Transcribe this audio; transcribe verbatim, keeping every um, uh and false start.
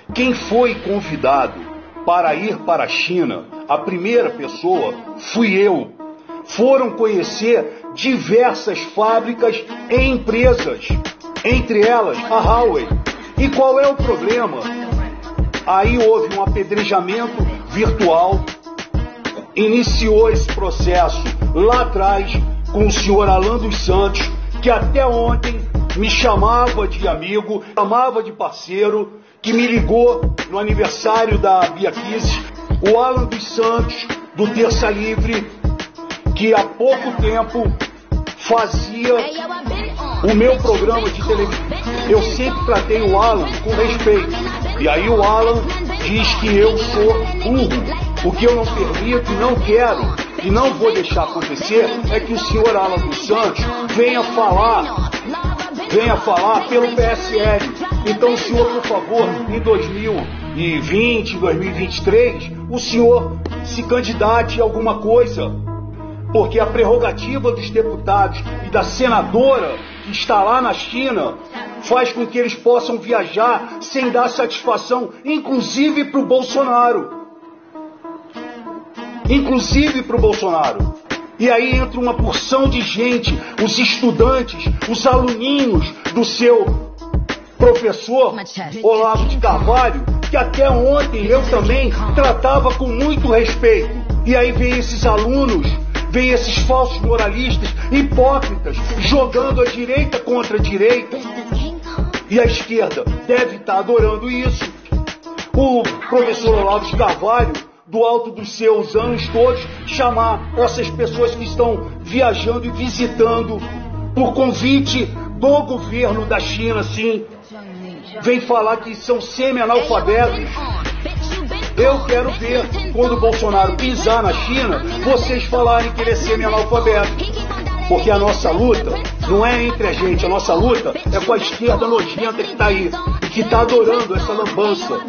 Quem foi convidado para ir para a China, a primeira pessoa, fui eu. Foram conhecer diversas fábricas e empresas, entre elas a Huawei. E qual é o problema? Aí houve um apedrejamento virtual, iniciou esse processo lá atrás com o senhor Alan dos Santos, que até ontem me chamava de amigo, chamava de parceiro, que me ligou no aniversário da Bia Kiss, o Alan dos Santos, do Terça Livre, que há pouco tempo fazia o meu programa de televisão. Eu sempre tratei o Alan com respeito. E aí o Alan diz que eu sou burro. O que eu não permito, não quero e não vou deixar acontecer é que o senhor Alan dos Santos venha falar, venha falar pelo P S L. Então, o senhor, por favor, em dois mil e vinte, dois mil e vinte e três, o senhor se candidate a alguma coisa, porque a prerrogativa dos deputados e da senadora que está lá na China faz com que eles possam viajar sem dar satisfação, inclusive para o Bolsonaro. Inclusive para o Bolsonaro. E aí entra uma porção de gente, os estudantes, os aluninhos do seu professor Olavo de Carvalho, que até ontem eu também tratava com muito respeito. E aí vem esses alunos, vem esses falsos moralistas, hipócritas, jogando a direita contra a direita. E a esquerda deve estar adorando isso. O professor Olavo de Carvalho, do alto dos seus anos todos, chamar essas pessoas que estão viajando e visitando por convite do governo da China, sim, vem falar que são semi-analfabetos. Eu quero ver, quando o Bolsonaro pisar na China, vocês falarem que ele é semi-analfabeto. Porque a nossa luta não é entre a gente, a nossa luta é com a esquerda nojenta que está aí e que está adorando essa lambança.